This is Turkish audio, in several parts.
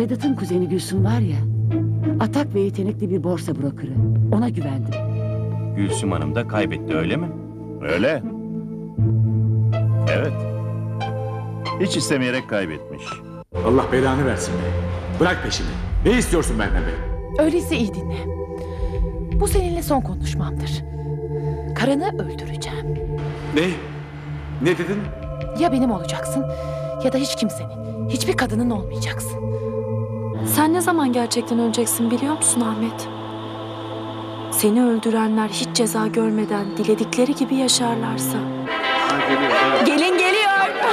Vedat'ın kuzeni Gülsüm var ya, atak ve yetenekli bir borsa brokeri. Ona güvendim. Gülsüm Hanım da kaybetti, öyle mi? Öyle. Evet. Hiç istemeyerek kaybetmiş. Allah belanı versin be. Bırak peşimi. Ne istiyorsun benden be? Öyleyse iyi dinle. Bu seninle son konuşmamdır. Karını öldüreceğim. Ne? Ne dedin? Ya benim olacaksın ya da hiç kimsenin, hiçbir kadının olmayacaksın. Sen ne zaman gerçekten öleceksin biliyor musun Ahmet? Seni öldürenler hiç ceza görmeden diledikleri gibi yaşarlarsa. Gelin geliyor.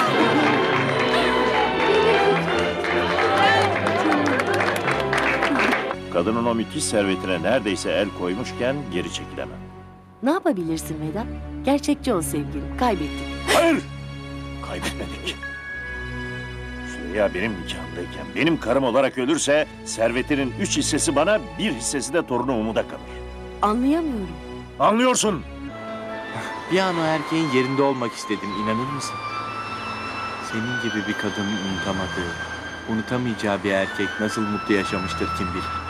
Kadının o müthiş servetine neredeyse el koymuşken geri çekilemem. Ne yapabilirsin Vedat? Gerçekçi ol sevgilim. Kaybettik. Hayır! Kaybetmedik. Süreyya benim nikahımdayken benim karım olarak ölürse servetinin 3 hissesi bana, 1 hissesi de torunu Umut'a kalır. Anlayamıyorum. Anlıyorsun. Bir an o erkeğin yerinde olmak istedim, inanır mısın? Senin gibi bir kadının unutamadığı, unutamayacağı bir erkek nasıl mutlu yaşamıştır kim bilir.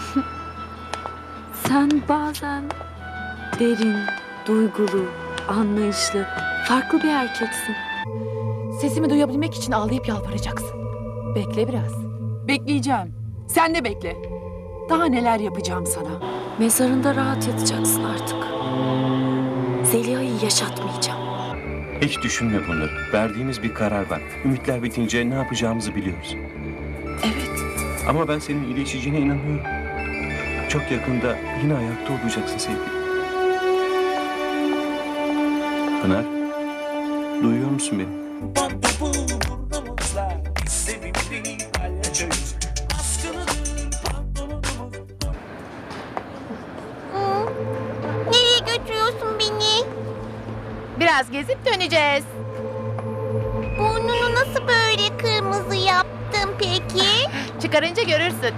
Sen bazen derin, duygulu, anlayışlı, farklı bir erkeksin. Sesimi duyabilmek için ağlayıp yalvaracaksın. Bekle biraz. Bekleyeceğim. Sen de bekle. Daha neler yapacağım sana. Mezarında rahat yatacaksın artık. Zeliha'yı yaşatmayacağım. Hiç düşünme bunları. Verdiğimiz bir karar var. Ümitler bitince ne yapacağımızı biliyoruz. Evet. Ama ben senin iyileşeceğine inanıyorum. Çok yakında yine ayakta olacaksın sevgilim. Pınar, duyuyor musun beni? Nereye götürüyorsun beni? Biraz gezip döneceğiz. Burnunu nasıl böyle kırmızı yaptın peki? Çıkarınca görürsün.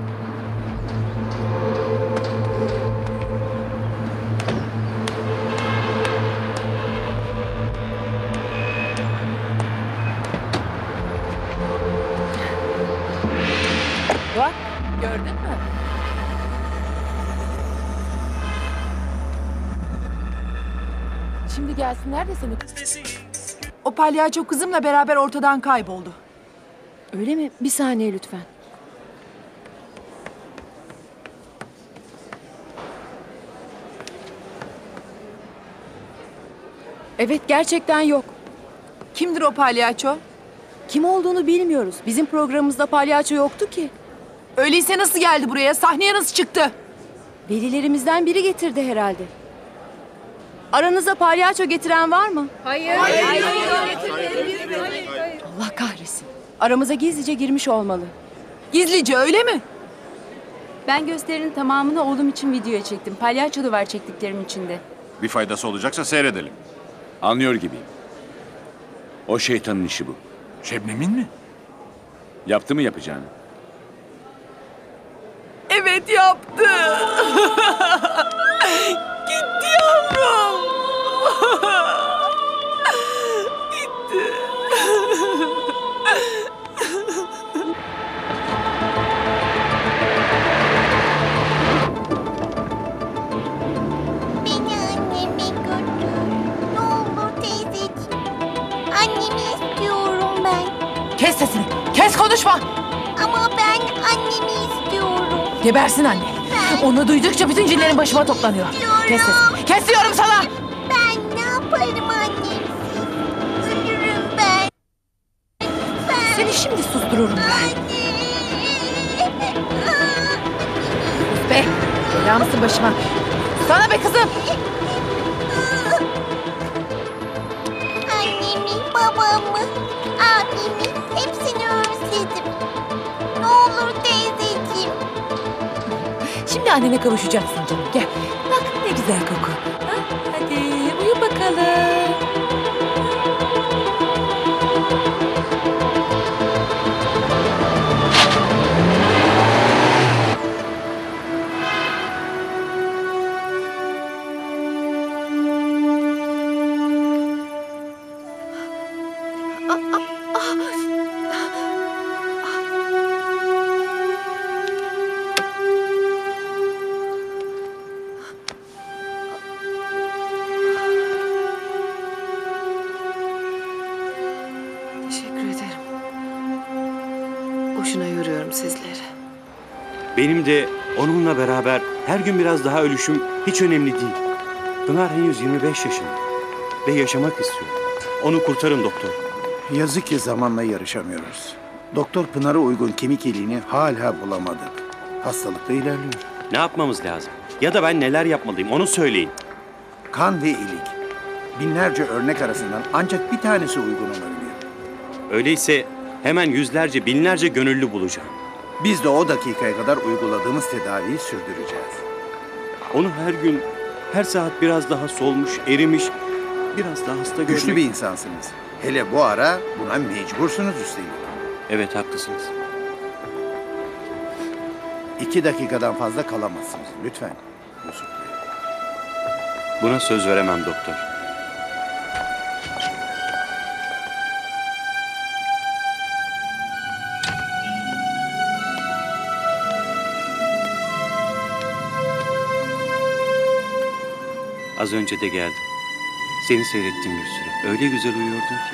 Bak, gördün mü? Şimdi gelsinler de seni... O palyaço kızımla beraber ortadan kayboldu. Öyle mi? Bir saniye lütfen. Evet, gerçekten yok. Kimdir o palyaço? Kim olduğunu bilmiyoruz. Bizim programımızda palyaço yoktu ki. Öyleyse nasıl geldi buraya? Sahneye nasıl çıktı? Velilerimizden biri getirdi herhalde. Aranıza palyaço getiren var mı? Hayır. Allah kahretsin. Aramıza gizlice girmiş olmalı. Gizlice, öyle mi? Ben gösterinin tamamını oğlum için videoya çektim. Palyaço da var çektiklerim içinde. Bir faydası olacaksa seyredelim. Anlıyor gibiyim. O şeytanın işi bu. Şebnem'in mi? Yaptı mı yapacağını? Evet, yaptı. Gitti yavrum. Gitti. Beni anneme götür. Ne olur teyzeciğim. Annemi istiyorum ben. Kes sesini, kes konuşma! Ama ben annemi istiyorum. Gebersin anne. Onu duydukça bütün cinlerin başıma toplanıyor. Kes sesini, kes diyorum sana! Ben ne yaparım annemsiz? Ölürüm ben. Seni şimdi sustururum ben. Anne. Sus be! Bela mısın başıma? Sana be kızım! Annemi, babamı, abimi hepsini özledim. Ne olur teyzeciğim. Şimdi annene kavuşacaksın canım. Gel. Bak ne güzel koku. Ha? Hadi uyu bakalım. boşuna yoruyorum sizleri. Benim de onunla beraber her gün biraz daha ölüşüm hiç önemli değil. Pınar henüz 25 yaşında ve yaşamak istiyor. Onu kurtarın doktor. Yazık ki zamanla yarışamıyoruz. Doktor Pınar'a uygun kemik iliğini hala bulamadık. Hastalık da ilerliyor. Ne yapmamız lazım? Ya da ben neler yapmalıyım onu söyleyin. Kan ve ilik. Binlerce örnek arasından ancak bir tanesi uygun olabiliyor. Öyleyse hemen yüzlerce, binlerce gönüllü bulacağım. Biz de o dakikaya kadar uyguladığımız tedaviyi sürdüreceğiz. Onu her gün, her saat biraz daha solmuş, erimiş, biraz daha hasta görmek... Güçlü bir insansınız. Hele bu ara buna mecbursunuz üstelik. Evet, haklısınız. 2 dakikadan fazla kalamazsınız. Lütfen Yusuf Bey. Buna söz veremem doktor. Az önce de geldim. Seni seyrettim bir süre. Öyle güzel uyuyordun ki.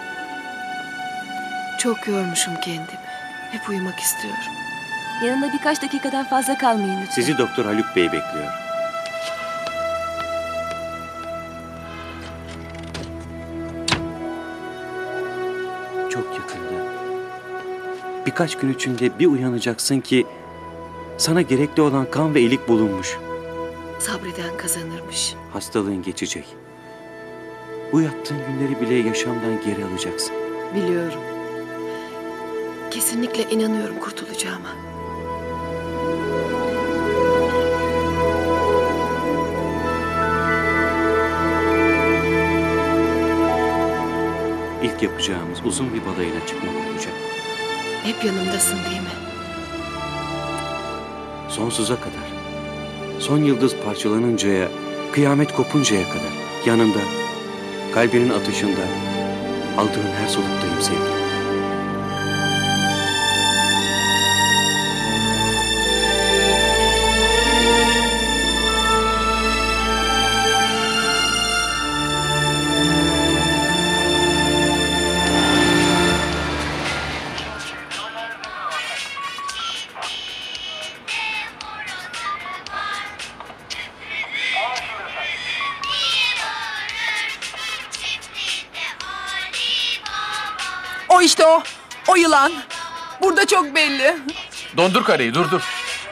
Çok yormuşum kendimi. Hep uyumak istiyorum. Yanında birkaç dakikadan fazla kalmayın lütfen. Sizi Doktor Haluk Bey bekliyor. Çok yakında. Birkaç gün içinde bir uyanacaksın ki sana gerekli olan kan ve ilik bulunmuş. Sabreden kazanırmış. Hastalığın geçecek. Bu yattığın günleri bile yaşamdan geri alacaksın. Biliyorum. Kesinlikle inanıyorum kurtulacağıma. İlk yapacağımız uzun bir balayına çıkmak olacak. Hep yanımdasın değil mi? Sonsuza kadar. Son yıldız parçalanıncaya, kıyamet kopuncaya kadar. Yanında, kalbinin atışında, aldığın her soluktayım sevgilim. O işte o. O yılan. Burada çok belli. Dondur kareyi, dur.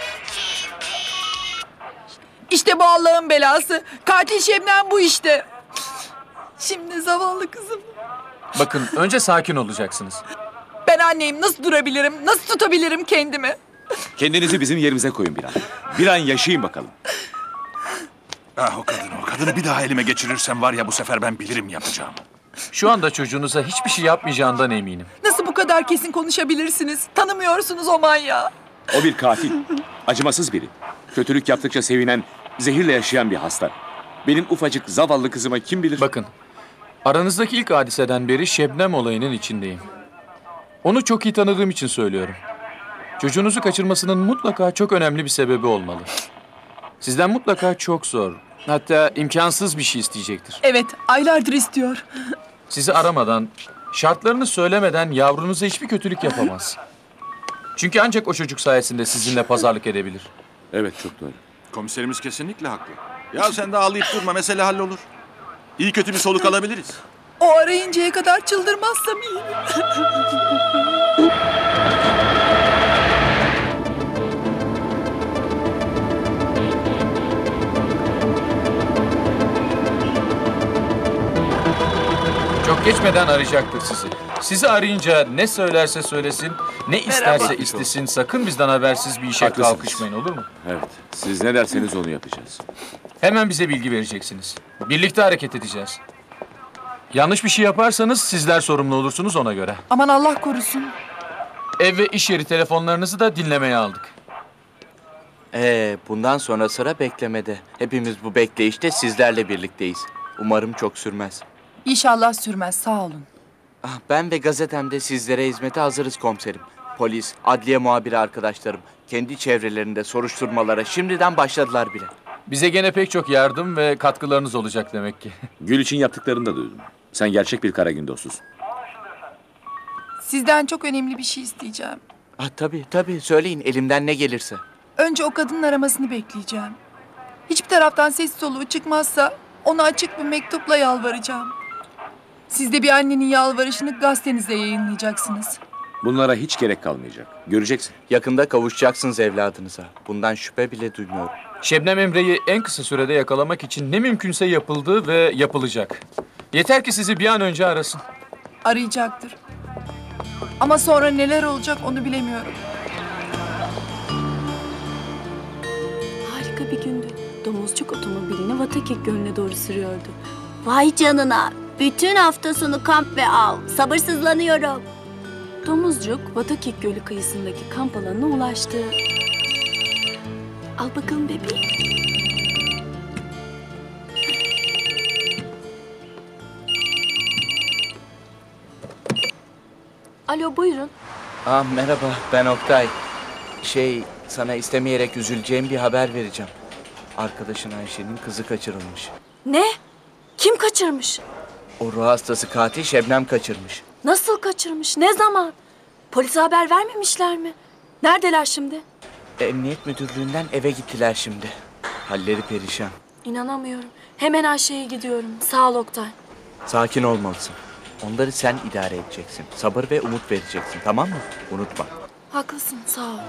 İşte bu Allah'ın belası. Katil Şebnem bu işte. Şimdi zavallı kızım. Bakın, önce sakin olacaksınız. Ben anneyim. Nasıl durabilirim? Nasıl tutabilirim kendimi? Kendinizi bizim yerimize koyun bir an. Bir an yaşayın bakalım. Ah o kadını bir daha elime geçirirsem var ya bu sefer ben bilirim yapacağım. Şu anda çocuğunuza hiçbir şey yapmayacağından eminim. Nasıl bu kadar kesin konuşabilirsiniz? Tanımıyorsunuz o manyağı. O bir katil. Acımasız biri. Kötülük yaptıkça sevinen, zehirle yaşayan bir hasta. Benim ufacık zavallı kızıma kim bilir? Bakın, aranızdaki ilk hadiseden beri Şebnem olayının içindeyim. Onu çok iyi tanıdığım için söylüyorum. Çocuğunuzu kaçırmasının mutlaka çok önemli bir sebebi olmalı. Sizden mutlaka çok zor, hatta imkansız bir şey isteyecektir. Evet, aylardır istiyor. Sizi aramadan, şartlarını söylemeden yavrunuza hiçbir kötülük yapamaz. Çünkü ancak o çocuk sayesinde sizinle pazarlık edebilir. Evet, çok doğru. Komiserimiz kesinlikle haklı. Ya sen de ağlayıp durma, mesele hallolur. İyi kötü bir soluk alabiliriz. O arayıncaya kadar çıldırmazsam iyi. Çok geçmeden arayacaktır sizi. Sizi arayınca ne söylerse söylesin, ne isterse istesin, sakın bizden habersiz bir işe Haklısınız. kalkışmayın, olur mu? Evet, siz ne derseniz onu yapacağız. Hemen bize bilgi vereceksiniz. Birlikte hareket edeceğiz. Yanlış bir şey yaparsanız sizler sorumlu olursunuz ona göre. Aman Allah korusun. Ev ve iş yeri telefonlarınızı da dinlemeye aldık. Bundan sonra sıra beklemede. Hepimiz bu bekleyişte sizlerle birlikteyiz. Umarım çok sürmez. İnşallah sürmez, sağ olun. Ben ve gazetemde sizlere hizmete hazırız komiserim. Polis, adliye muhabiri arkadaşlarım kendi çevrelerinde soruşturmalara şimdiden başladılar bile. Bize gene pek çok yardım ve katkılarınız olacak demek ki. Gül için yaptıklarını da duydum. Sen gerçek bir Karagün dostusun. Sizden çok önemli bir şey isteyeceğim. Tabii söyleyin elimden ne gelirse. Önce o kadının aramasını bekleyeceğim. Hiçbir taraftan ses soluğu çıkmazsa ona açık bir mektupla yalvaracağım. Siz de bir annenin yalvarışını gazetenizde yayınlayacaksınız. Bunlara hiç gerek kalmayacak. Göreceksin. Yakında kavuşacaksınız evladınıza. Bundan şüphe bile duymuyorum. Şebnem Emre'yi en kısa sürede yakalamak için ne mümkünse yapıldı ve yapılacak. Yeter ki sizi bir an önce arasın. Arayacaktır. Ama sonra neler olacak onu bilemiyorum. Harika bir gündü. Domuzcuk otomobilini Vatakik Gölü'ne doğru sürüyordu. Vay canına. Bütün hafta sonu kamp ve av. Sabırsızlanıyorum. Domuzcuk Vatakik Gölü kıyısındaki kamp alanına ulaştı. Al bakalım bebeğim. Alo buyurun. Merhaba ben Oktay. Sana istemeyerek üzüleceğim bir haber vereceğim. Arkadaşın Ayşe'nin kızı kaçırılmış. Ne? Kim kaçırmış? O ruh hastası katil Şebnem kaçırmış. Nasıl kaçırmış? Ne zaman? Polise haber vermemişler mi? Neredeler şimdi? Emniyet müdürlüğünden eve gittiler şimdi. Halleri perişan. İnanamıyorum. Hemen Ayşe'ye gidiyorum. Sağ ol Oktay. Sakin olmalısın. Onları sen idare edeceksin. Sabır ve umut vereceksin, tamam mı? Unutma. Haklısın, sağ ol.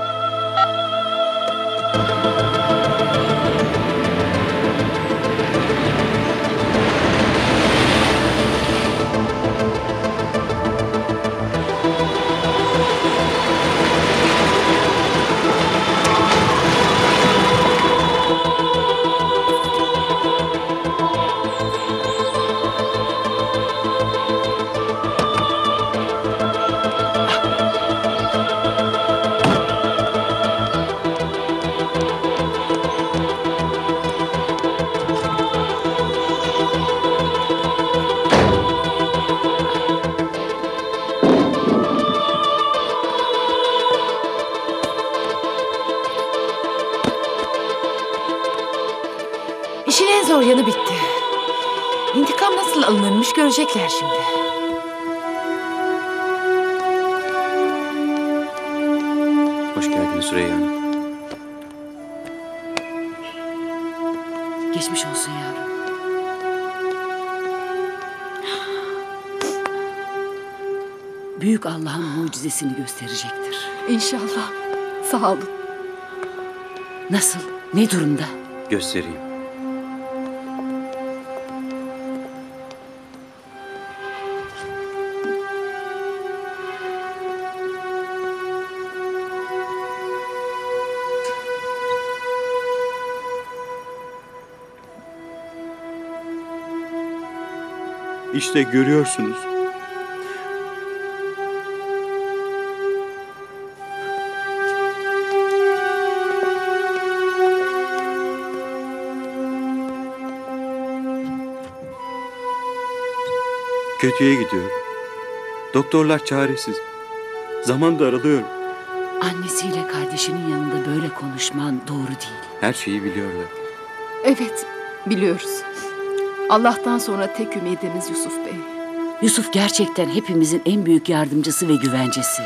İşin en zor yanı bitti. İntikam nasıl alınırmış görecekler şimdi. Hoş geldin Süreyya Hanım. Geçmiş olsun yavrum. Büyük Allah'ın mucizesini gösterecektir. İnşallah. Sağ olun. Nasıl? Ne durumda? Göstereyim. İşte görüyorsunuz. Kötüye gidiyor. Doktorlar çaresiz. Zaman daralıyor. Annesiyle kardeşinin yanında böyle konuşman doğru değil. Her şeyi biliyorlar. Evet, biliyoruz. Allah'tan sonra tek ümidimiz Yusuf Bey. Yusuf gerçekten hepimizin en büyük yardımcısı ve güvencesi.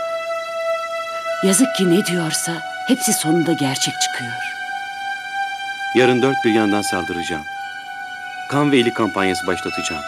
Yazık ki ne diyorsa hepsi sonunda gerçek çıkıyor. Yarın 4 bir yandan saldıracağım. Kan ve iyilik kampanyası başlatacağım.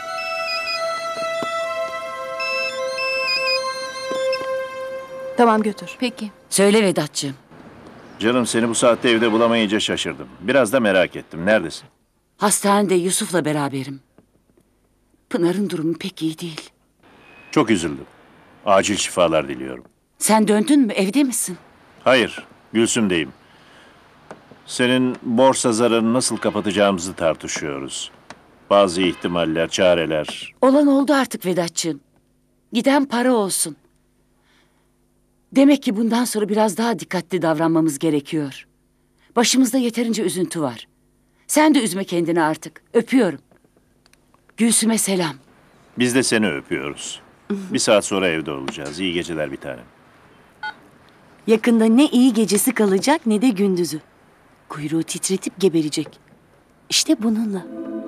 Tamam götür. Peki. Söyle Vedat'cığım. Canım seni bu saatte evde bulamayınca şaşırdım. Biraz da merak ettim. Neredesin? Hastanede Yusuf'la beraberim. Pınar'ın durumu pek iyi değil. Çok üzüldüm. Acil şifalar diliyorum. Sen döndün mü? Evde misin? Hayır, Gülsüm'deyim. Senin borsa zararını nasıl kapatacağımızı tartışıyoruz. Bazı ihtimaller, çareler. Olan oldu artık Vedat'cığım. Giden para olsun. Demek ki bundan sonra biraz daha dikkatli davranmamız gerekiyor. Başımızda yeterince üzüntü var. Sen de üzme kendini artık. Öpüyorum. Gülsüm'e selam. Biz de seni öpüyoruz. Bir saat sonra evde olacağız. İyi geceler bir tanem. Yakında ne iyi gecesi kalacak ne de gündüzü. Kuyruğu titretip geberecek. İşte bununla.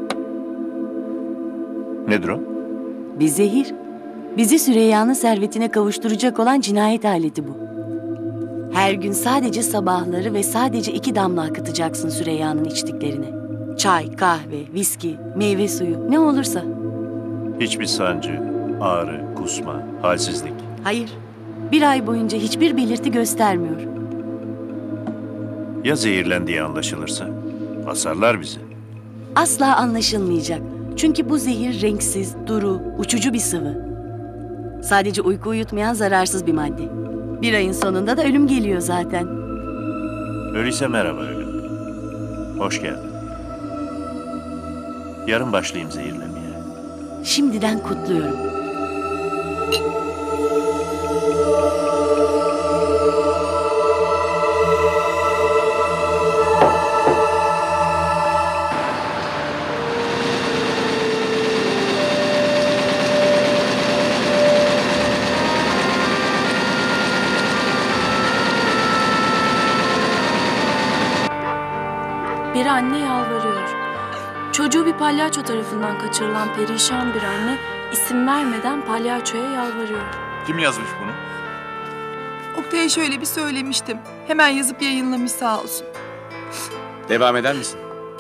Nedir o? Bir zehir. Bizi Süreyya'nın servetine kavuşturacak olan cinayet aleti bu. Her gün sadece sabahları ve sadece 2 damla akıtacaksın Süreyya'nın içtiklerini. Çay, kahve, viski, meyve suyu ne olursa. Hiçbir sancı, ağrı, kusma, halsizlik. Hayır, 1 ay boyunca hiçbir belirti göstermiyor. Ya zehirlendiği anlaşılırsa? Asarlar bizi. Asla anlaşılmayacak. Çünkü bu zehir renksiz, duru, uçucu bir sıvı. Sadece uyku uyutmayan zararsız bir madde. 1 ayın sonunda da ölüm geliyor zaten. Öyleyse merhaba ölüm. Hoş geldin. Yarın başlayayım zehirlemeye. Şimdiden kutluyorum. Bir anne yalvarıyor. Çocuğu bir palyaço tarafından kaçırılan perişan bir anne isim vermeden palyaçoya yalvarıyor. Kim yazmış bunu? Oktay'a şöyle bir söylemiştim. Hemen yazıp yayınlamış sağ olsun. Devam eder misin?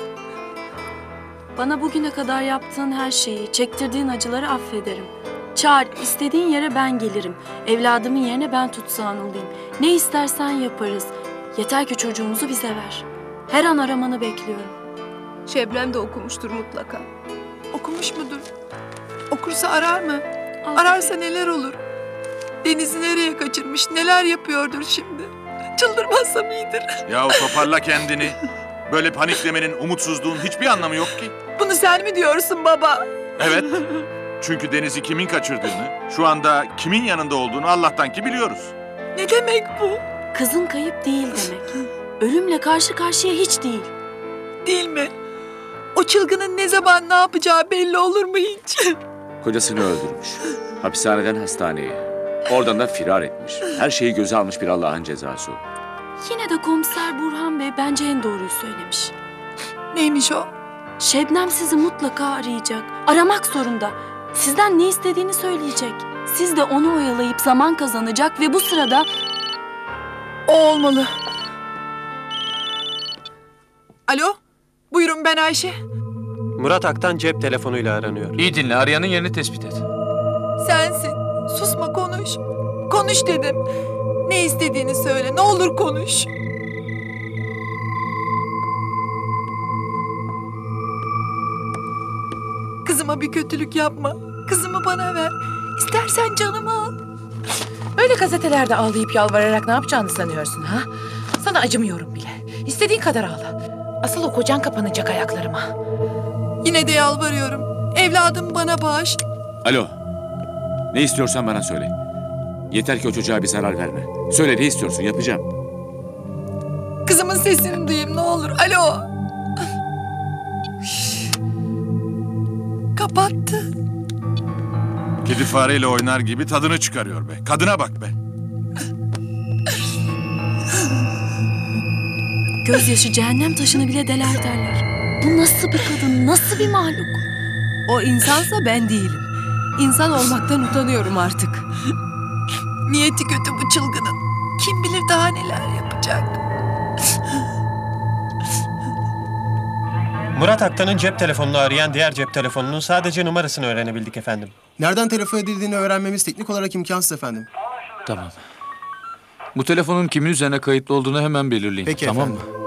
Bana bugüne kadar yaptığın her şeyi, çektirdiğin acıları affederim. Çağır, istediğin yere ben gelirim. Evladımın yerine ben tutsağın olayım. Ne istersen yaparız. Yeter ki çocuğumuzu bize ver. Her an aramanı bekliyorum. Şebnem de okumuştur mutlaka. Okumuş mudur? Okursa arar mı? Ararsa neler olur? Deniz'i nereye kaçırmış, neler yapıyordur şimdi? Çıldırmazsam iyidir. Yahu toparla kendini. Böyle paniklemenin, umutsuzluğun hiçbir anlamı yok ki. Bunu sen mi diyorsun baba? Evet. Çünkü Deniz'i kimin kaçırdığını, şu anda kimin yanında olduğunu Allah'tan ki biliyoruz. Ne demek bu? Kızın kayıp değil demek. Ölümle karşı karşıya hiç değil. Değil mi? O çılgının ne zaman ne yapacağı belli olur mu hiç? Kocasını öldürmüş. Hapishaneden hastaneye. Oradan da firar etmiş. Her şeyi göze almış bir Allah'ın cezası o. Yine de komiser Burhan Bey bence en doğruyu söylemiş. Neymiş o? Şebnem sizi mutlaka arayacak. Aramak zorunda. Sizden ne istediğini söyleyecek. Siz de onu oyalayıp zaman kazanacak ve bu sırada... O olmalı. Alo? Buyurun ben Ayşe. Murat Aktan cep telefonuyla aranıyor. İyi dinle, arayanın yerini tespit et. Sensin. Susma konuş. Konuş dedim. Ne istediğini söyle. Ne olur konuş. Kızıma bir kötülük yapma. Kızımı bana ver. İstersen canımı al. Öyle gazetelerde ağlayıp yalvararak ne yapacağını sanıyorsun ha? Sana acımıyorum bile. İstediğin kadar ağla. Asıl o kocan kapanacak ayaklarıma. Yine de yalvarıyorum. Evladım bana bağışla. Alo. Ne istiyorsan bana söyle. Yeter ki o çocuğa bir zarar verme. Söyle ne istiyorsun, yapacağım. Kızımın sesini duyayım ne olur. Alo. Kapattı. Kedi fareyle oynar gibi tadını çıkarıyor be. Kadına bak be. Gözyaşı cehennem taşını bile deler derler. Bu nasıl bir kadın, nasıl bir mahluk? O insansa ben değilim. İnsan olmaktan utanıyorum artık. Niyeti kötü bu çılgının. Kim bilir daha neler yapacak. Murat Aktan'ın cep telefonunu arayan diğer cep telefonunun sadece numarasını öğrenebildik efendim. Nereden telefon edildiğini öğrenmemiz teknik olarak imkansız efendim. Tamam. Bu telefonun kimin üzerine kayıtlı olduğunu hemen belirleyin. Peki tamam efendim. mı?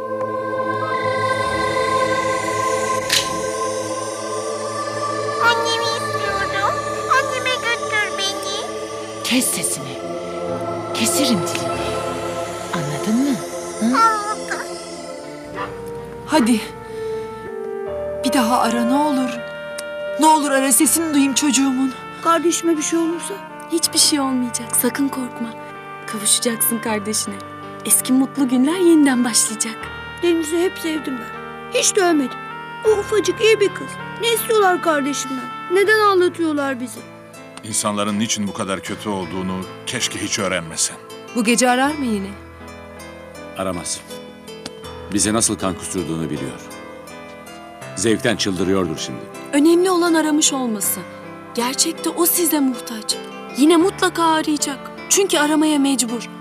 Annemi istiyorum. Anneme götür beni. Kes sesini. Keserim dilini. Anladın mı? Anladım. Hadi. Bir daha ara ne olur. Ne olur ara sesini duyayım çocuğumun. Kardeşime bir şey olursa? Hiçbir şey olmayacak, sakın korkma. Kavuşacaksın kardeşine. Eski mutlu günler yeniden başlayacak. Deniz'i hep sevdim ben. Hiç dövmedim. O ufacık iyi bir kız. Ne istiyorlar kardeşimden? Neden ağlatıyorlar bizi? İnsanların niçin bu kadar kötü olduğunu keşke hiç öğrenmesen. Bu gece arar mı yine? Aramaz. Bize nasıl kan kusturduğunu biliyor. Zevkten çıldırıyordur şimdi. Önemli olan aramış olması. Gerçekte o size muhtaç. Yine mutlaka arayacak. Çünkü aramaya mecbur.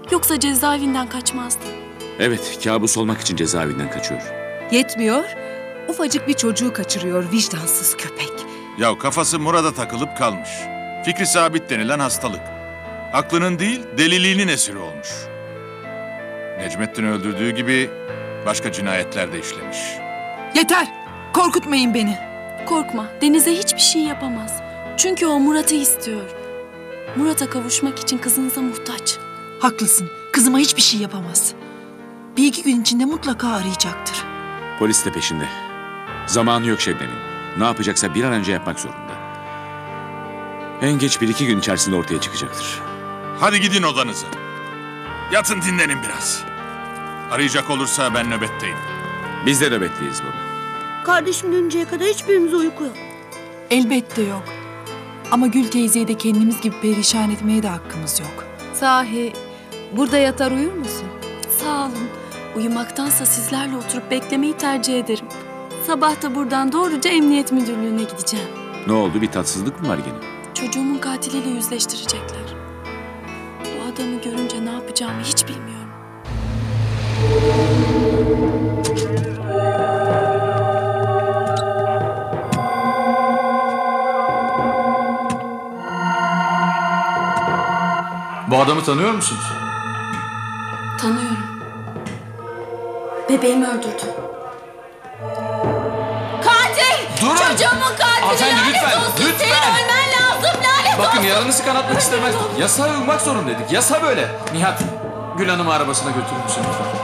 Yoksa cezaevinden kaçmazdı. Evet, kabus olmak için cezaevinden kaçıyor. Yetmiyor. Ufacık bir çocuğu kaçırıyor vicdansız köpek. Ya kafası Murat'a takılıp kalmış. Fikri sabit denilen hastalık. Aklının değil, deliliğinin esiri olmuş. Necmettin'i öldürdüğü gibi başka cinayetler de işlemiş. Yeter. Korkutmayın beni. Korkma, Deniz'e hiçbir şey yapamaz. Çünkü o Murat'ı istiyor. Murat'a kavuşmak için kızınıza muhtaç. Haklısın. Kızıma hiçbir şey yapamaz. Bir iki gün içinde mutlaka arayacaktır. Polis de peşinde. Zamanı yok Şebnem'in. Ne yapacaksa bir an önce yapmak zorunda. En geç 1-2 gün içerisinde ortaya çıkacaktır. Hadi gidin odanıza. Yatın dinlenin biraz. Arayacak olursa ben nöbetteyim. Biz de nöbetliyiz baba. Kardeşim dönünceye kadar hiçbirimiz uyku yok. Elbette yok. Ama Gül teyzeyi de kendimiz gibi perişan etmeye de hakkımız yok. Sahi burada yatar uyur musun? Sağ olun. Uyumaktansa sizlerle oturup beklemeyi tercih ederim. Sabah da buradan doğruca emniyet müdürlüğüne gideceğim. Ne oldu, bir tatsızlık mı var gene? Çocuğumun katiliyle yüzleştirecekler. O adamı görünce ne yapacağımı hiç bilmiyorum. Bu adamı tanıyor musunuz? Tanıyorum. Bebeğimi öldürdü. Katil! Durun! Çocuğumun katili! Hanımefendi, lanet lütfen, olsun! lütfen! Senin ölmen lazım! Lanet Bakın olsun! yaranızı kanatmak istemez. Yasağa uymak zorundaydık. Yasa böyle. Nihat, Gül Hanım'ı arabasına götürür müsün lütfen?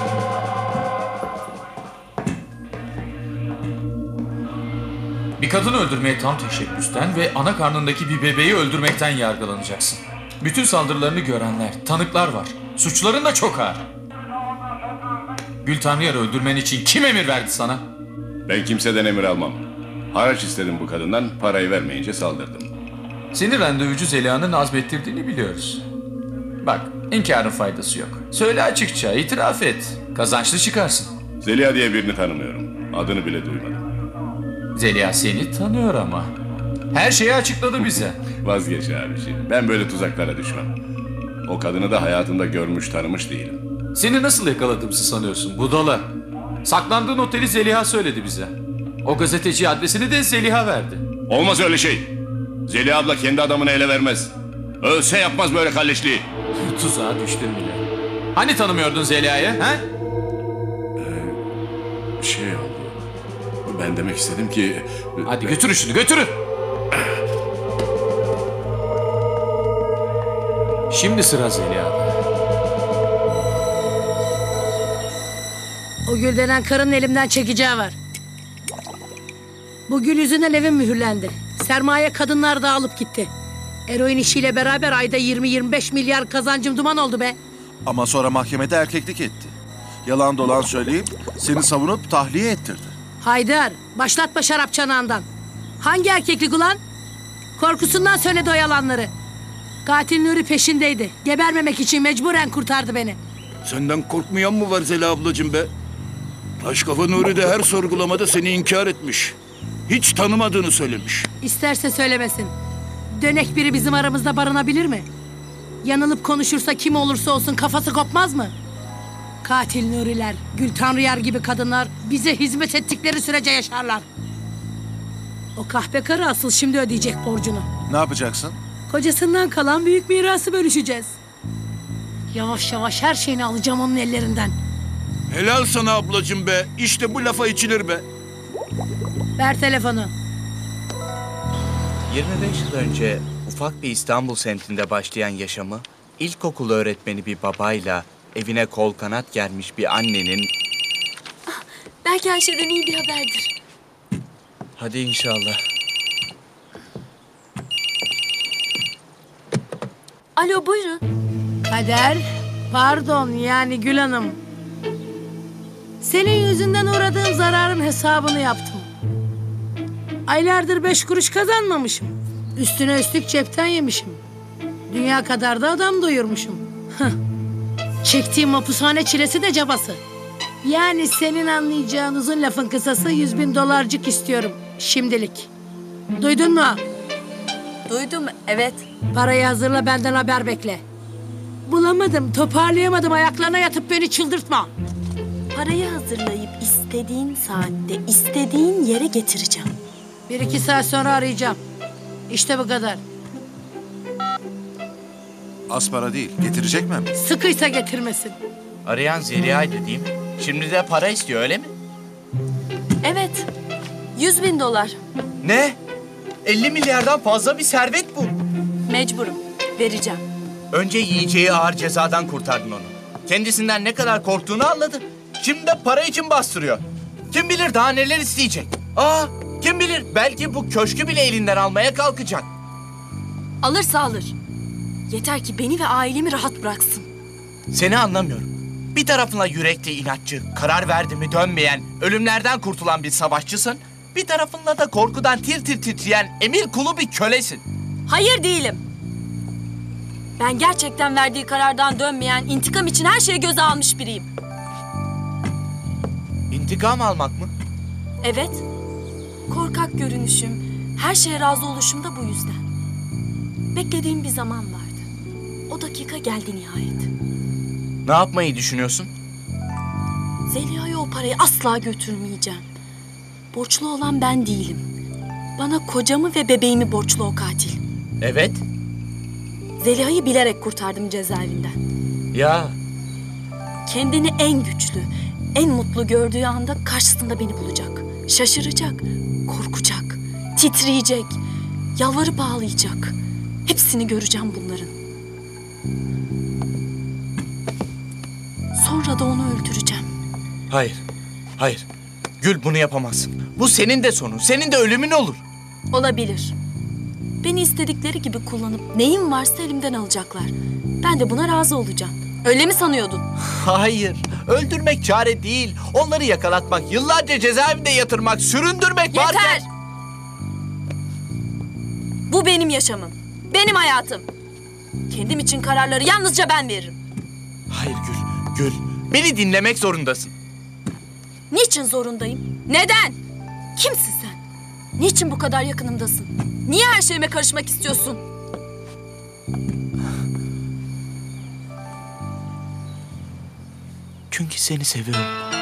Bir kadını öldürmeye tam teşebbüsten ve ana karnındaki bir bebeği öldürmekten yargılanacaksın. Bütün saldırılarını görenler, tanıklar var. Suçların da çok ağır. Gül Tanrıyar'ı öldürmen için kim emir verdi sana? Ben kimseden emir almam. Haraç istedim bu kadından, parayı vermeyince saldırdım. Seni randevucu Zeliha'nın azmettirdiğini biliyoruz. Bak, inkarın faydası yok. Söyle açıkça, itiraf et. Kazançlı çıkarsın. Zeliha diye birini tanımıyorum. Adını bile duymadım. Zeliha seni tanıyor ama. Her şeyi açıkladı bize. Vazgeç abiciğim. Ben böyle tuzaklara düşmem. O kadını da hayatımda görmüş tanımış değilim. Seni nasıl yakaladığımızı sanıyorsun budala? Saklandığın oteli Zeliha söyledi bize. O gazeteci adresini de Zeliha verdi. Olmaz öyle şey. Zeliha abla kendi adamını ele vermez. Ölse yapmaz böyle kalleşliği. Tuzağa düştün bile. Hani tanımıyordun Zeliha'yı, ha? Şey oldu. Ben demek istedim ki... Hadi götürün şunu, götürün! Şimdi sıra Zeliha'da. O Gül denen karının elimden çekeceği var. Bu Gül yüzünden evim mühürlendi. Sermaye kadınlar da alıp gitti. Eroin işiyle beraber ayda 20-25 milyar kazancım duman oldu be. Ama sonra mahkemede erkeklik etti. Yalan dolan söyleyip seni savunup tahliye ettirdi. Haydar, başlatma şarap çanağından. Hangi erkeklik ulan? Korkusundan söyledi o yalanları. Katil Nuri peşindeydi. Gebermemek için mecburen kurtardı beni. Senden korkmayan mı var Zeliha ablacığım be? Taşkafa Nuri de her sorgulamada seni inkar etmiş. Hiç tanımadığını söylemiş. İsterse söylemesin. Dönek biri bizim aramızda barınabilir mi? Yanılıp konuşursa kim olursa olsun kafası kopmaz mı? Katil Nuriler, Gül Tanrıyar gibi kadınlar bize hizmet ettikleri sürece yaşarlar. O kahpe karı asıl şimdi ödeyecek borcunu. Ne yapacaksın? Kocasından kalan büyük mirası bölüşeceğiz. Yavaş yavaş her şeyini alacağım onun ellerinden. Helal sana ablacığım be. İşte bu lafa içilir be. Ver telefonu. 25 yıl önce ufak bir İstanbul semtinde başlayan yaşamı, ilkokul öğretmeni bir babayla evine kol kanat germiş bir annenin... Belki her şeyden iyi bir haberdir. Hadi inşallah. Alo, buyurun. Kader, pardon yani Gül Hanım. Senin yüzünden uğradığım zararın hesabını yaptım. Aylardır 5 kuruş kazanmamışım. Üstüne üstlük cepten yemişim. Dünya kadar da adam doyurmuşum. Çektiğim hapushane çilesi de cabası. Yani senin anlayacağın uzun lafın kısası 100.000 dolarcık istiyorum şimdilik. Duydun mu? Duydum, evet. Parayı hazırla, benden haber bekle. Bulamadım, toparlayamadım. Ayaklarına yatıp beni çıldırtma. Parayı hazırlayıp istediğin saatte, istediğin yere getireceğim. 1-2 saat sonra arayacağım. İşte bu kadar. Az para değil. Getirecek mi hemen? Sıkıysa getirmesin. Arayan Zeliha'ydı değil mi? Şimdi de para istiyor öyle mi? Evet, 100.000 dolar. Ne? 50 milyardan fazla bir servet bu. Mecburum, vereceğim. Önce yiyeceği ağır cezadan kurtardın onu. Kendisinden ne kadar korktuğunu anladı. Şimdi de para için bastırıyor. Kim bilir daha neler isteyecek. Kim bilir belki bu köşkü bile elinden almaya kalkacak. Alırsa alır. Yeter ki beni ve ailemi rahat bıraksın. Seni anlamıyorum. Bir tarafınla yürekli inatçı, karar verdi mi dönmeyen, ölümlerden kurtulan bir savaşçısın. Bir tarafınla da korkudan tir tir titreyen emir kulu bir kölesin. Hayır değilim. Ben gerçekten verdiği karardan dönmeyen, intikam için her şeyi göze almış biriyim. İntikam almak mı? Evet. Korkak görünüşüm, her şeye razı oluşum da bu yüzden. Beklediğim bir zaman vardı. O dakika geldi nihayet. Ne yapmayı düşünüyorsun? Zeliha'ya o parayı asla götürmeyeceğim. Borçlu olan ben değilim. Bana kocamı ve bebeğimi borçlu o katil. Evet. Zeliha'yı bilerek kurtardım cezaevinden. Ya. Kendini en güçlü, en mutlu gördüğü anda karşısında beni bulacak. Şaşıracak, korkacak, titreyecek, yalvarıp ağlayacak. Hepsini göreceğim bunların. Sonra da onu öldüreceğim. Hayır, hayır. Gül bunu yapamazsın. Bu senin de sonun, senin de ölümün olur. Olabilir. Beni istedikleri gibi kullanıp neyim varsa elimden alacaklar. Ben de buna razı olacağım. Öyle mi sanıyordun? Hayır, öldürmek çare değil. Onları yakalatmak, yıllarca cezaevinde yatırmak, süründürmek varken... Yeter! Bu benim yaşamım. Benim hayatım. Kendim için kararları yalnızca ben veririm. Hayır Gül. Beni dinlemek zorundasın. Niçin zorundayım? Neden? Kimsin sen? Niçin bu kadar yakınımdasın? Niye her şeyime karışmak istiyorsun? Çünkü seni seviyorum.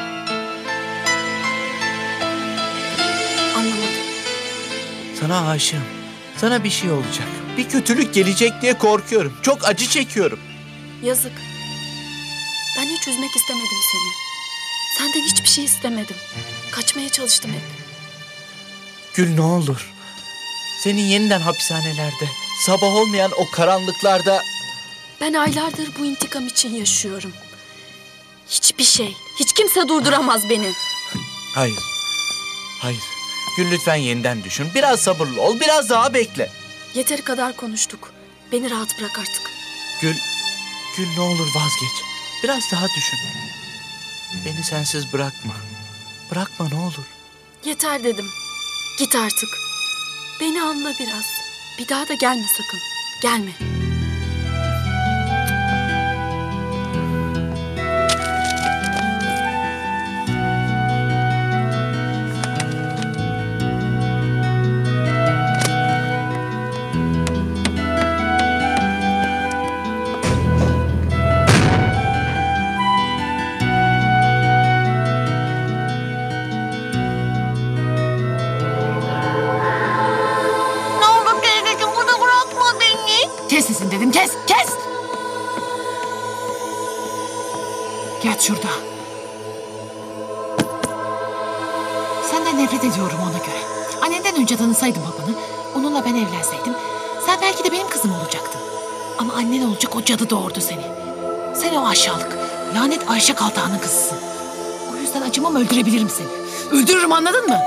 Anlamadım. Sana aşığım. Sana bir şey olacak. Bir kötülük gelecek diye korkuyorum. Çok acı çekiyorum. Yazık. Ben hiç üzmek istemedim seni. Senden hiçbir şey istemedim. Kaçmaya çalıştım hep. Gül ne olur. Senin yeniden hapishanelerde, sabah olmayan o karanlıklarda... Ben aylardır bu intikam için yaşıyorum. Hiçbir şey, hiç kimse durduramaz beni. Hayır. Gül lütfen yeniden düşün. Biraz sabırlı ol, biraz daha bekle. Yeteri kadar konuştuk. Beni rahat bırak artık. Gül ne olur vazgeç. Biraz daha düşün. Beni sensiz bırakma. Bırakma ne olur. Yeter dedim. Git artık. Beni anla biraz. Bir daha da gelme sakın. Gelme. Kes sesini dedim, kes! Gel şurada. Senden nefret ediyorum ona göre. Annenden önce tanısaydım babanı, onunla ben evlenseydim, sen belki de benim kızım olacaktın. Ama annen olacak o cadı doğurdu seni. Sen o aşağılık, lanet Ayşe Kaltağ'ın kızısın. O yüzden acımam, öldürebilirim seni. Öldürürüm, anladın mı?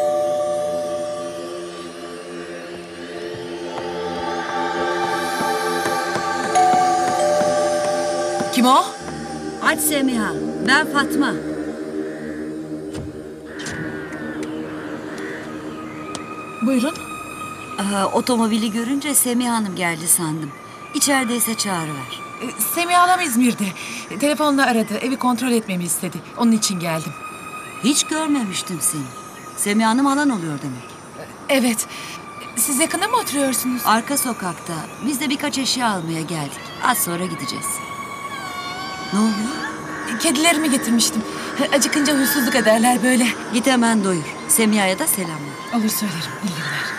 Kim o? Aç Semiha, ben Fatma. Buyurun. Otomobili görünce Semiha Hanım geldi sandım. İçerideyse çağırıver. Semiha Hanım İzmir'de. Telefonla aradı, evi kontrol etmemi istedi. Onun için geldim. Hiç görmemiştim seni. Semiha Hanım halan oluyor demek. Evet. Siz yakında mı oturuyorsunuz? Arka sokakta. Biz de birkaç eşya almaya geldik. Az sonra gideceğiz. Ne oluyor? Kedilerimi getirmiştim. Acıkınca huysuzluk ederler böyle. Git hemen doyur. Semiha'ya da selamlar. Olur söylerim. İyi günler.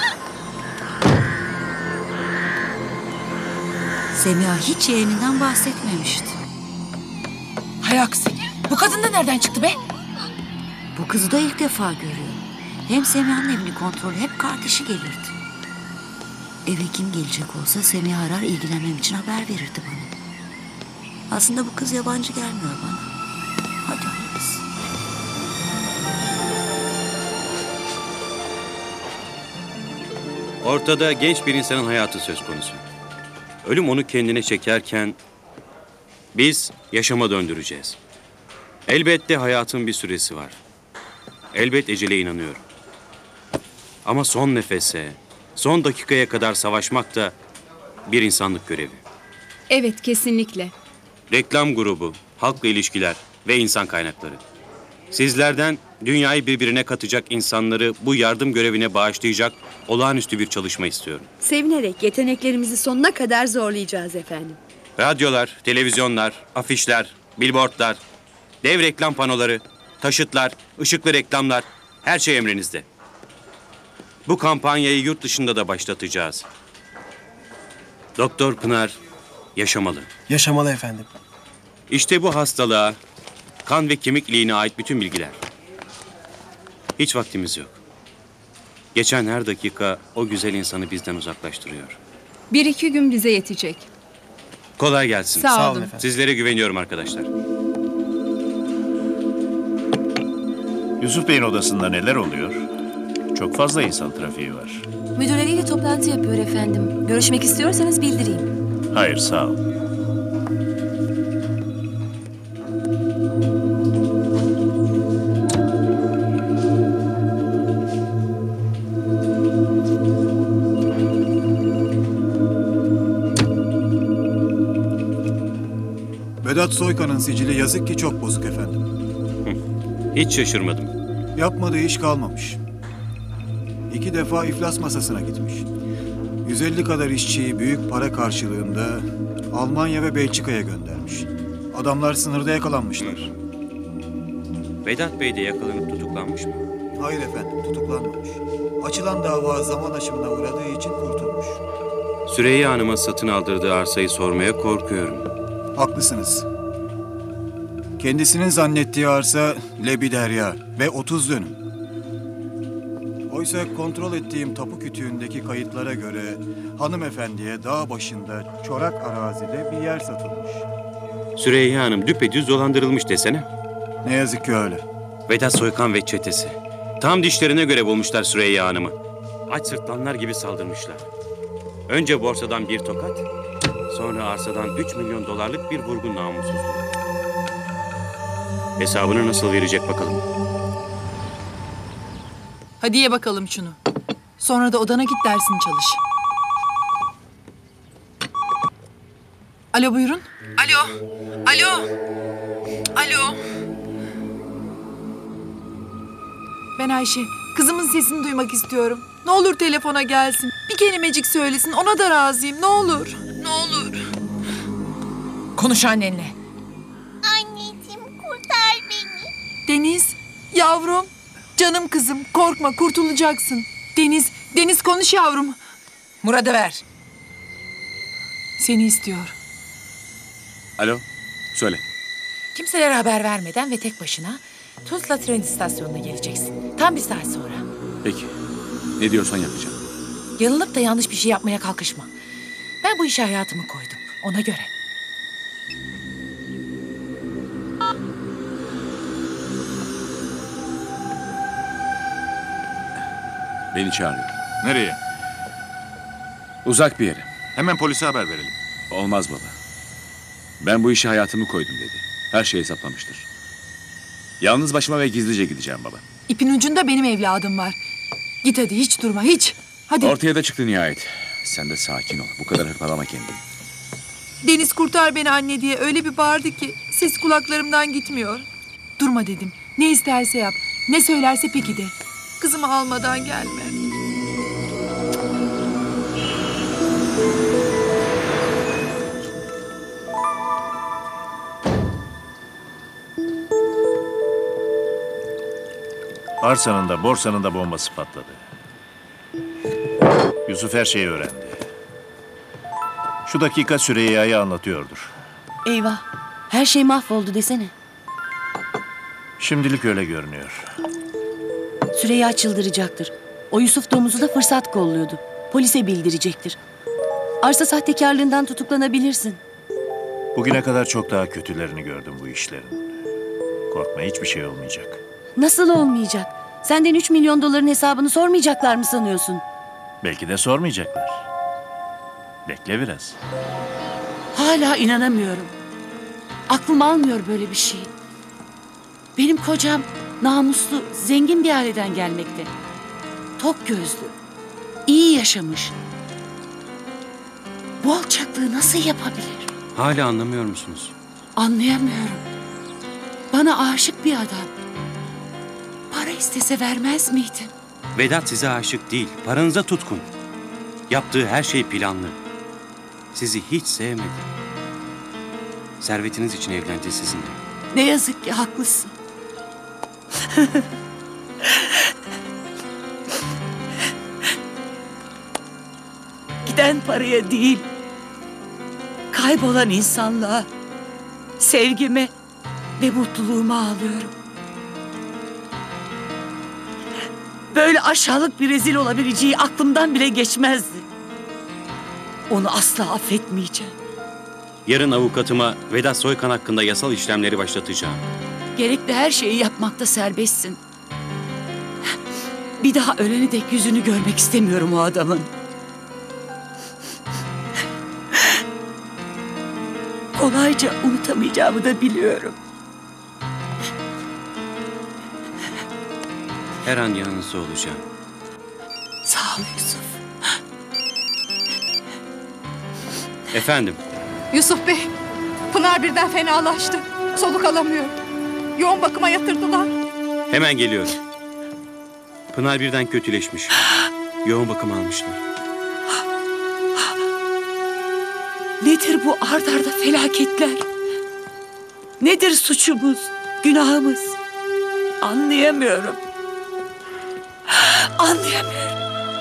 Semiha hiç yeğeninden bahsetmemişti. Hay aksi. Bu kadın da nereden çıktı be? Bu kızı da ilk defa görüyorum. Hem Semiha'nın evini kontrolü hep kardeşi gelirdi. Eve kim gelecek olsa Semiha arar, ilgilenmem için haber verirdi bana. Aslında bu kız yabancı gelmiyor bana. Hadi hayırlısı. Ortada genç bir insanın hayatı söz konusu. Ölüm onu kendine çekerken biz yaşama döndüreceğiz. Elbette hayatın bir süresi var. Elbet ecele inanıyorum. Ama son nefese, son dakikaya kadar savaşmak da bir insanlık görevi. Evet, kesinlikle. Reklam grubu, halkla ilişkiler ve insan kaynakları. Sizlerden dünyayı birbirine katacak insanları bu yardım görevine bağışlayacak olağanüstü bir çalışma istiyorum. Sevinerek yeteneklerimizi sonuna kadar zorlayacağız efendim. Radyolar, televizyonlar, afişler, billboardlar, dev reklam panoları, taşıtlar, ışıklı reklamlar, her şey emrinizde. Bu kampanyayı yurt dışında da başlatacağız. Doktor Pınar yaşamalı. Yaşamalı efendim. İşte bu hastalığa, kan ve kemik iliğine ait bütün bilgiler. Hiç vaktimiz yok. Geçen her dakika o güzel insanı bizden uzaklaştırıyor. 1-2 gün bize yetecek. Kolay gelsin. Sağ olun efendim. Sizlere güveniyorum arkadaşlar. Yusuf Bey'in odasında neler oluyor? Çok fazla insan trafiği var. Müdürleriyle toplantı yapıyor efendim. Görüşmek istiyorsanız bildireyim. Hayır, sağ ol. Vedat Soykan'ın sicili yazık ki çok bozuk efendim. Hiç şaşırmadım. Yapmadığı iş kalmamış. 2 defa iflas masasına gitmiş. 150 kadar işçiyi büyük para karşılığında Almanya ve Belçika'ya göndermiş. Adamlar sınırda yakalanmışlar. Vedat Bey de yakalanıp tutuklanmış mı? Hayır efendim, tutuklanmamış. Açılan dava zaman aşımına uğradığı için kurtulmuş. Süreyya Hanım'a satın aldırdığı arsayı sormaya korkuyorum. Haklısınız. Kendisinin zannettiği arsa Lebi Derya ve 30 dönüm. Oysa kontrol ettiğim tapu kütüğündeki kayıtlara göre hanımefendiye dağ başında çorak arazide bir yer satılmış. Süreyya Hanım düpedüz dolandırılmış desene. Ne yazık ki öyle. Vedat Soykan ve çetesi. Tam dişlerine göre bulmuşlar Süreyya Hanım'ı. Aç sırtlanlar gibi saldırmışlar. Önce borsadan bir tokat, sonra arsadan 3 milyon dolarlık bir vurgun namussuzluğu. Hesabını nasıl verecek bakalım. Hadi ye bakalım şunu. Sonra da odana git, dersini çalış. Alo, buyurun. Alo. Alo. Alo. Ben Ayşe. Kızımın sesini duymak istiyorum. Ne olur telefona gelsin. Bir kelimecik söylesin. Ona da razıyım. Ne olur. Ne olur. Konuş annenle. Anneciğim kurtar beni. Deniz. Yavrum. Canım kızım. Korkma, kurtulacaksın. Deniz. Deniz konuş yavrum. Murat'ı ver. Seni istiyor. Alo, söyle. Kimselere haber vermeden ve tek başına Tuzla tren istasyonuna geleceksin. Tam 1 saat sonra. Peki, ne diyorsan yapacağım. Yanılıp da yanlış bir şey yapmaya kalkışma. Ben bu işe hayatımı koydum. Ona göre. Beni çağırıyor. Nereye? Uzak bir yere. Hemen polise haber verelim. Olmaz baba. Ben bu işe hayatımı koydum dedi. Her şeyi hesaplamıştır. Yalnız başıma ve gizlice gideceğim baba. İpin ucunda benim evladım var. Git hadi, hiç durma, hiç. Hadi. Ortaya da çıktı nihayet. Sen de sakin ol. Bu kadar hırpalama kendini. Deniz kurtar beni anne diye öyle bir bağırdı ki ses kulaklarımdan gitmiyor. Durma dedim. Ne isterse yap. Ne söylerse peki de. Kızımı almadan gelme. Arsanın da borsanın da bombası patladı. Yusuf her şeyi öğrendi. Şu dakika Süreyya'yı anlatıyordur. Eyvah. Her şey mahvoldu desene. Şimdilik öyle görünüyor. Süreyya çıldıracaktır. O Yusuf domuzu da fırsat kolluyordu. Polise bildirecektir. Arsa sahtekarlığından tutuklanabilirsin. Bugüne kadar çok daha kötülerini gördüm bu işlerin. Korkma, hiçbir şey olmayacak. Nasıl olmayacak? Senden 3 milyon doların hesabını sormayacaklar mı sanıyorsun? Belki de sormayacaklar. Bekle biraz. Hala inanamıyorum. Aklım almıyor böyle bir şey. Benim kocam namuslu, zengin bir aileden gelmekte. Tok gözlü, iyi yaşamış. Bu alçaklığı nasıl yapabilir? Hala anlamıyor musunuz? Anlayamıyorum. Bana aşık bir adam. Para istese vermez miydin? Vedat size aşık değil, paranıza tutkun. Yaptığı her şey planlı. Sizi hiç sevmedi. Servetiniz için evlendi sizinle. Ne yazık ki haklısın. Giden paraya değil, kaybolan insanlığa, sevgime ve mutluluğuma ağlıyorum. Böyle aşağılık bir rezil olabileceği aklımdan bile geçmezdi. Onu asla affetmeyeceğim. Yarın avukatıma Vedat Soykan hakkında yasal işlemleri başlatacağım. Gerekli her şeyi yapmakta serbestsin. Bir daha ölene dek yüzünü görmek istemiyorum o adamın. Kolayca unutamayacağımı da biliyorum. Her an yanınızda olacağım. Sağ ol Yusuf. Efendim, Yusuf Bey, Pınar birden fenalaştı. Soluk alamıyor. Yoğun bakıma yatırdılar. hemen geliyorum. Pınar birden kötüleşmiş. Yoğun bakım almışlar. Nedir bu ard arda felaketler? Nedir suçumuz, günahımız? Anlayamıyorum. Anlayamıyorum.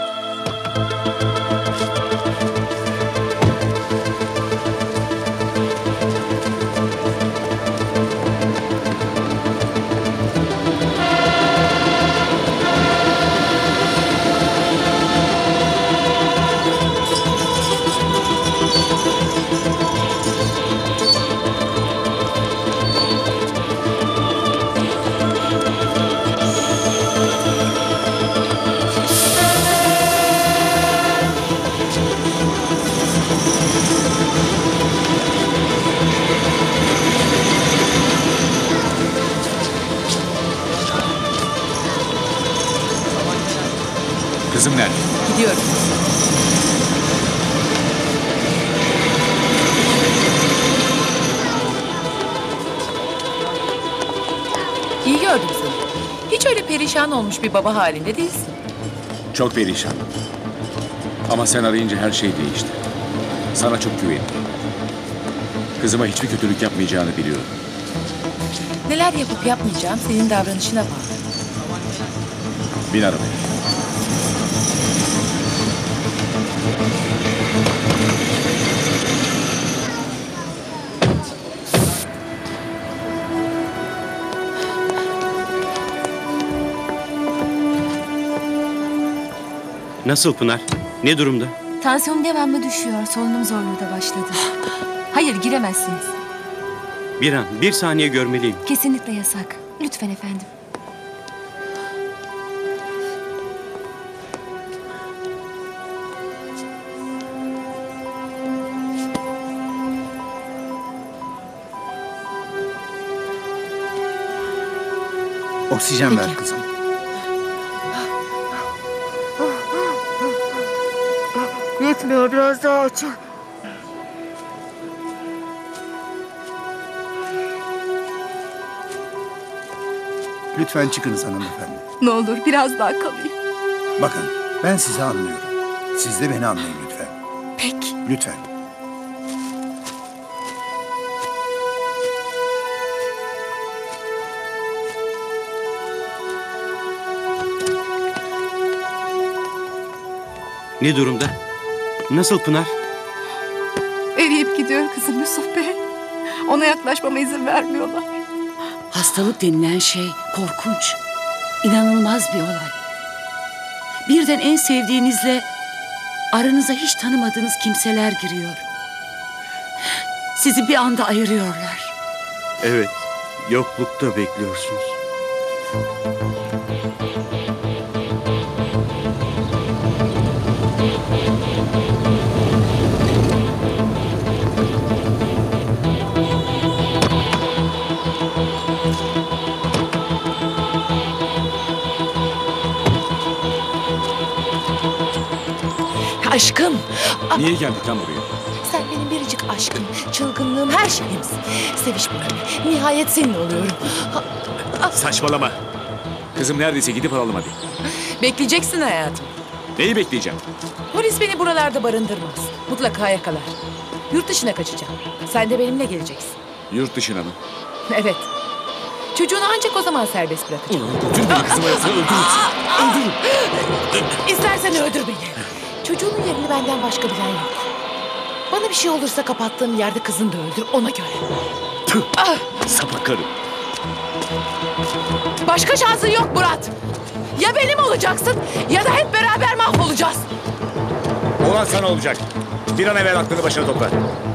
Kızım nerede? Gidiyorum. İyi gördüm seni. Hiç öyle perişan olmuş bir baba halinde değilsin. Çok perişan. Ama sen arayınca her şey değişti. Sana çok güveniyorum. Kızıma hiçbir kötülük yapmayacağını biliyorum. Neler yapıp yapmayacağım senin davranışına bağlı. Bin arabaya. Nasıl Pınar? Ne durumda? Tansiyon devamlı düşüyor. Solunum zorluğu da başladı. Hayır, giremezsiniz. Bir an, bir saniye görmeliyim. Kesinlikle yasak. Lütfen efendim. Oksijen ver kızım. Yetmiyor, biraz daha açın. Lütfen çıkınız hanımefendi. Ne olur biraz daha kalayım. Bakın, ben sizi anlıyorum. Siz de beni anlayın lütfen. Peki. Lütfen. Ne durumda? Nasıl Pınar? Eriyip gidiyor kızım Yusuf Bey. Ona yaklaşmama izin vermiyorlar. Hastalık denilen şey korkunç. İnanılmaz bir olay. Birden en sevdiğinizle aranıza hiç tanımadığınız kimseler giriyor. Sizi bir anda ayırıyorlar. Evet, yoklukta bekliyorsunuz. Aşkım. Niye geldik lan buraya? Sen benim biricik aşkım, çılgınlığım, her şeyimsin. Seviş benimle. Nihayet senin oluyorum. Saçmalama. Kızım neredeyse gidip alalım hadi. Bekleyeceksin hayatım. Neyi bekleyeceğim? Polis beni buralarda barındırmaz. Mutlaka yakalar. Yurt dışına kaçacağım. Sen de benimle geleceksin. Yurt dışına mı? Evet. Çocuğunu ancak o zaman serbest bırakacağım. Götür beni kızıma yoksa öldürürüm. İstersen öldür beni. Çocuğunun yerini benden başka bilen yok. Bana bir şey olursa kapattığım yerde kızını da öldür, ona göre. Tüh! Sapık karı. Başka şansın yok Murat. Ya benim olacaksın ya da hep beraber mahvolacağız. Olan sana olacak. Bir an evvel aklını başına topla.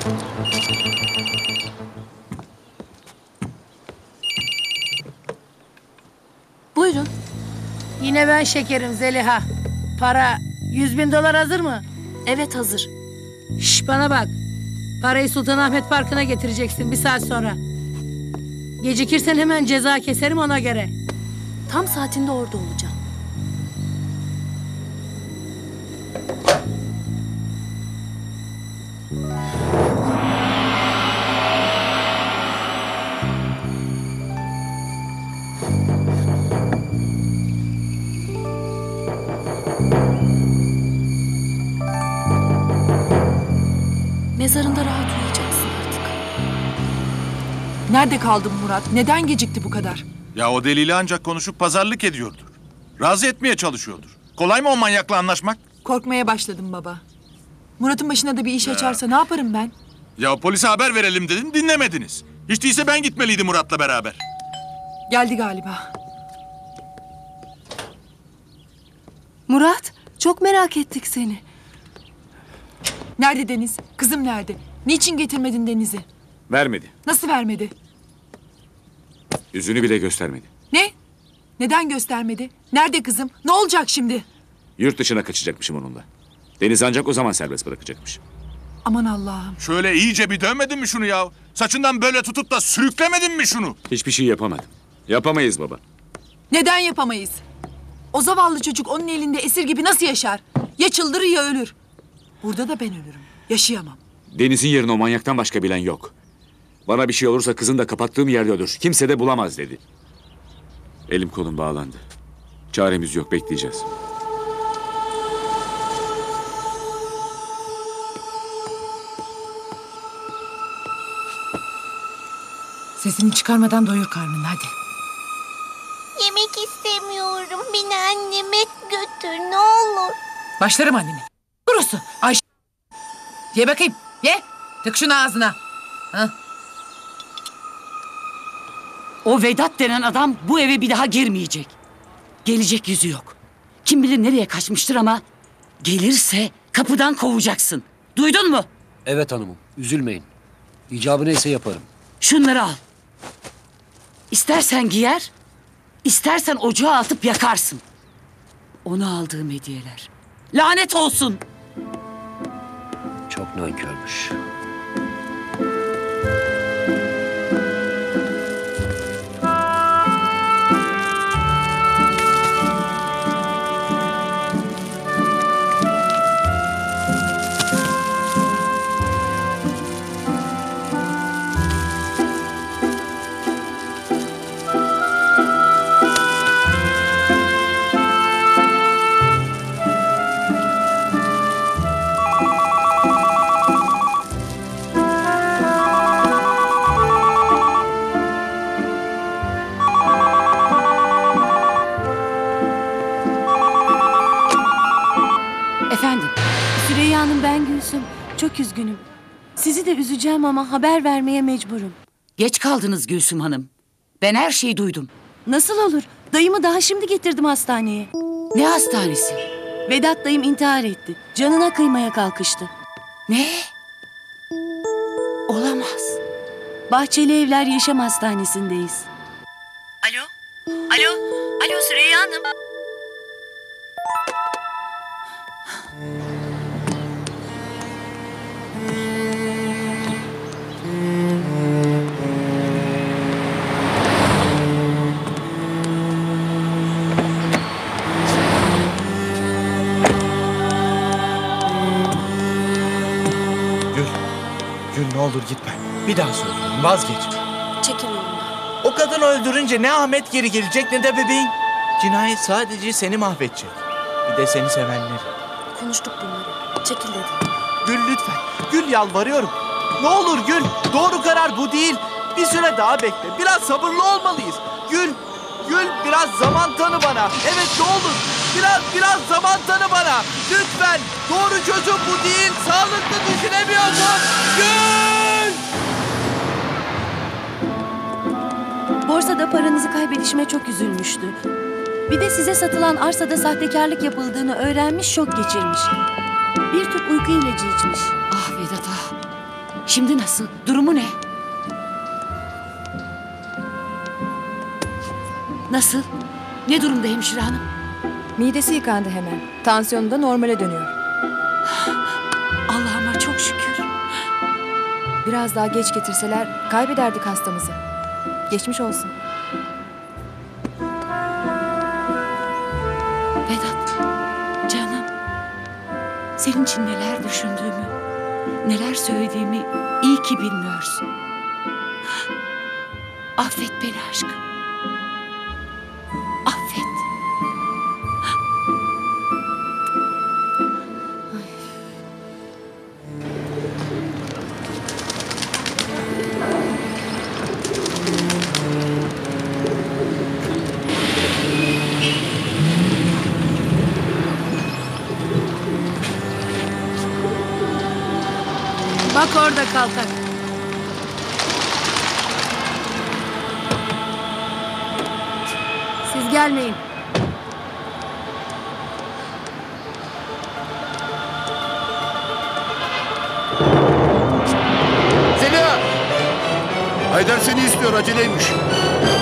Buyurun. Yine ben şekerim Zeliha. Para 100.000 dolar hazır mı? Evet hazır. Şş, bana bak. Parayı Sultanahmet Parkı'na getireceksin bir saat sonra. Gecikirsen hemen ceza keserim ona göre. Tam saatinde orada olacağım. Mezarında rahat uyuyacaksın artık. Nerede kaldın Murat? Neden gecikti bu kadar? Ya o deliyle ancak konuşup pazarlık ediyordur. Razı etmeye çalışıyordur. Kolay mı o manyakla anlaşmak? Korkmaya başladım baba. Murat'ın başına da bir iş açarsa ne yaparım ben? Ya polise haber verelim dedin, dinlemediniz. Hiç değilse ben gitmeliydim Murat'la beraber. Geldi galiba. Murat, çok merak ettik seni. Nerede Deniz? Kızım nerede? Niçin getirmedin Deniz'i? Vermedi. Nasıl vermedi? Yüzünü bile göstermedi. Ne? Neden göstermedi? Nerede kızım? Ne olacak şimdi? Yurt dışına kaçacakmışım onunla. Deniz ancak o zaman serbest bırakacakmış. Aman Allah'ım. Şöyle iyice bir dövmedin mi şunu ya? Saçından böyle tutup da sürüklemedin mi şunu? Hiçbir şey yapamadım. Yapamayız baba. Neden yapamayız? O zavallı çocuk onun elinde esir gibi nasıl yaşar? Ya çıldırır ya ölür. Burada da ben ölürüm. Yaşayamam. Deniz'in yerine o manyaktan başka bilen yok. Bana bir şey olursa kızın da kapattığım yerde ölür. Kimse de bulamaz dedi. Elim kolum bağlandı. Çaremiz yok, bekleyeceğiz. Sesini çıkarmadan doyur karnını hadi. Yemek istemiyorum. Beni anneme götür ne olur. Başlarım annemi. Kurusu. Ayşe. Ye bakayım. Ye. Tık şunu ağzına. Ha. O Vedat denen adam bu eve bir daha girmeyecek. Gelecek yüzü yok. Kim bilir nereye kaçmıştır ama gelirse kapıdan kovacaksın. Duydun mu? Evet hanımım. Üzülmeyin. İcabı neyse yaparım. Şunları al. İstersen giyer, istersen ocağa atıp yakarsın. Ona aldığım hediyeler. Lanet olsun. Çok nankörmüş. Çok üzgünüm. Sizi de üzeceğim ama haber vermeye mecburum. Geç kaldınız Gülsüm Hanım. Ben her şeyi duydum. Nasıl olur? Dayımı daha şimdi getirdim hastaneye. Ne hastanesi? Vedat dayım intihar etti. Canına kıymaya kalkıştı. Ne? Olamaz. Bahçeli Evler Yaşam Hastanesi'ndeyiz. Alo? Alo? Alo Süreyya Hanım. Gül ne olur gitme. Bir daha söylüyorum vazgeç. Çekil yolumdan. O kadını öldürünce ne Ahmet geri gelecek ne de bebeğin. Cinayet sadece seni mahvedecek. Bir de seni sevenleri. Konuştuk bunları. Çekil dedim. Gül lütfen. Gül yalvarıyorum. Ne olur Gül. Doğru karar bu değil. Bir süre daha bekle. Biraz sabırlı olmalıyız. Gül. Gül biraz zaman tanı bana. Evet ne olur. Biraz zaman tanı bana. Lütfen. Doğru çözüm bu değil. Sağlıklı düşünemiyorsun. Gül. Borsada paranızı kaybedişime çok üzülmüştü. Bir de size satılan arsada sahtekarlık yapıldığını öğrenmiş, şok geçirmiş. Bir tüp uyku ilacı içmiş. Ah Vedat ah. Şimdi nasıl? Durumu ne? Nasıl? Ne durumda hemşire hanım? Midesi yıkandı hemen. Tansiyonu da normale dönüyor. Allah'ıma çok şükür. Biraz daha geç getirseler kaybederdik hastamızı. Geçmiş olsun. Vedat, canım. Senin için neler düşündüğümü, neler söylediğimi iyi ki bilmiyorsun. Affet beni aşkım. Affet. Bak orada kaltak. Siz gelmeyin. Zeliha! Haydar seni istiyor, aceleymiş.